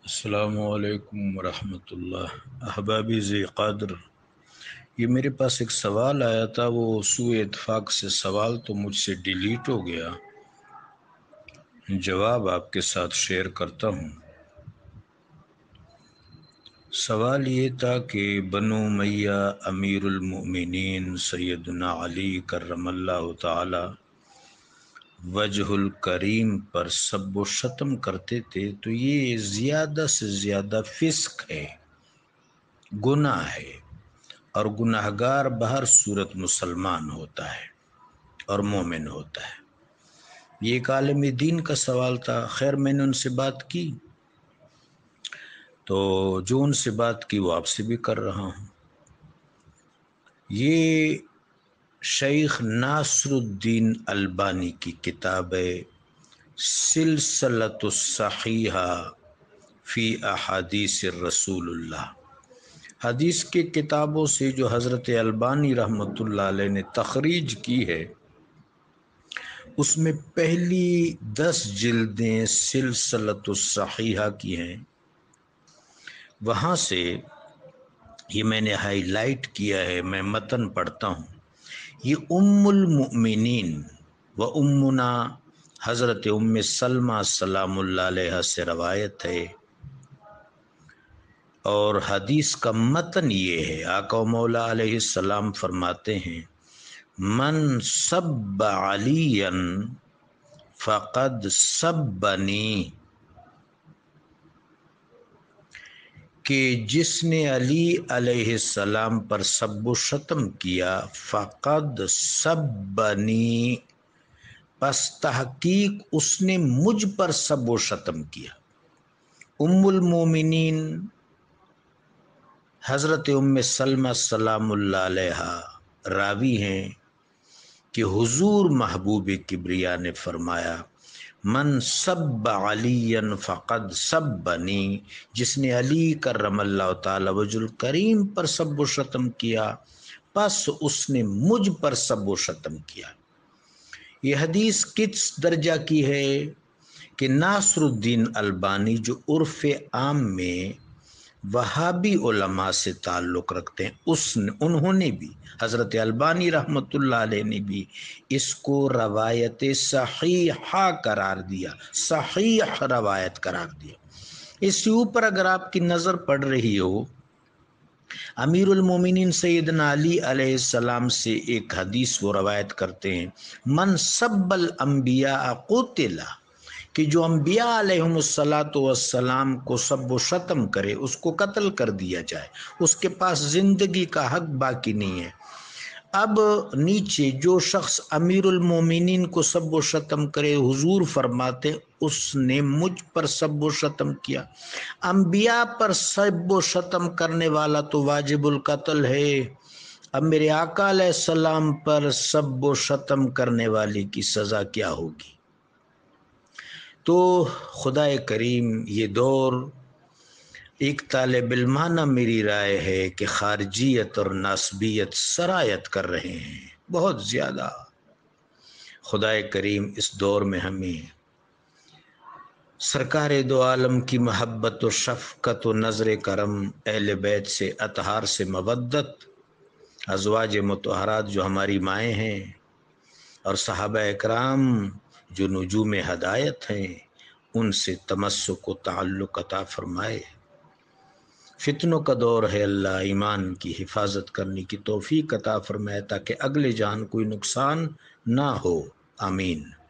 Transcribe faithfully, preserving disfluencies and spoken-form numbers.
السلام علیکم ورحمۃ اللہ۔ احبابی ذی قدر، یہ میرے پاس ایک سوال آیا تھا، وہ سوء اتفاق سے سوال تو مجھ سے ڈیلیٹ ہو گیا، جواب آپ کے ساتھ شیئر کرتا ہوں۔ سوال یہ تھا کہ بنو امیہ امیر المؤمنین سیدنا علی کرم اللہ تعالی وجہ الکریم پر سب و شتم کرتے تھے، تو یہ زیادہ سے زیادہ فسق ہے، گناہ ہے، اور گناہ گار بہر صورت مسلمان ہوتا ہے اور مومن ہوتا ہے۔ یہ ایک عالم دین کا سوال تھا۔ خیر، میں نے ان سے بات کی، تو جو ان سے بات کی وہ آپ سے بھی کر رہا ہوں۔ یہ شیخ ناصر الدین البانی کی کتاب ہے سلسلۃ الصحیحہ فی احادیث الرسول اللہ۔ حدیث کے کتابوں سے جو حضرت البانی رحمۃ اللہ علیہ نے تخریج کی ہے، اس میں پہلی دس جلدیں سلسلۃ الصحیحہ کی ہیں۔ وہاں سے یہ میں نے ہائی لائٹ کیا ہے، میں متن پڑھتا ہوں۔ یہ ام المؤمنین و امنا حضرت ام سلمہ سلام اللہ علیہ سے روایت ہے، اور حدیث کا متن یہ ہے۔ آقا و مولا علیہ السلام فرماتے ہیں، من سب علیا فقد سبنی، کہ جس نے علی علیہ السلام پر سب و شتم کیا، فقد سبنی، پس تحقیق اس نے مجھ پر سب و شتم کیا۔ ام المومنین حضرت ام سلمہ سلام اللہ علیہ راوی ہیں کہ حضور محبوب کبریا نے فرمایا، من سب علی فقد سبنی، جس نے علی کرم اللہ تعالی وجہ الکریم پر سب و شتم کیا، پس اس نے مجھ پر سب و شتم کیا۔ یہ حدیث کس درجہ کی ہے کہ ناصر الدین البانی جو عرف عام میں وہابی علماء سے تعلق رکھتے ہیں، اس نے انہوں نے بھی، حضرت البانی رحمۃ اللہ علیہ نے بھی اس کو روایت صحیحہ قرار دیا، صحیح روایت قرار دیا۔ اس سے اوپر اگر آپ کی نظر پڑ رہی ہو، امیر المومنین سیدنا علی علیہ السلام سے ایک حدیث وہ روایت کرتے ہیں، من سب الانبیاء قتل، کہ جو انبیاء علیہم الصلاۃ والسلام کو سب و شتم کرے اس کو قتل کر دیا جائے، اس کے پاس زندگی کا حق باقی نہیں ہے۔ اب نیچے جو شخص امیر المومنین کو سب و شتم کرے، حضور فرماتے اس نے مجھ پر سب و شتم کیا۔ انبیاء پر سب و شتم کرنے والا تو واجب القتل ہے، اب میرے آقا علیہ السلام پر سب و شتم کرنے والے کی سزا کیا ہوگی؟ تو خدا کریم یہ دور ایک طالب علمانہ میری رائے ہے کہ خارجیت اور ناسبیت سرایت کر رہے ہیں بہت زیادہ۔ خدا کریم اس دور میں ہمیں سرکار دو عالم کی محبت و شفقت و نظر کرم، اہل بیت سے اطہار سے مودت، ازواج مطہرات جو ہماری مائیں ہیں، اور صحابہ اکرام جو نجوم ہدایت ہیں، ان سے تمسک و تعلق عطا فرمائے۔ فتنوں کا دور ہے، اللہ ایمان کی حفاظت کرنے کی توفیق عطا فرمائے تاکہ اگلے جان کوئی نقصان نہ ہو، آمین۔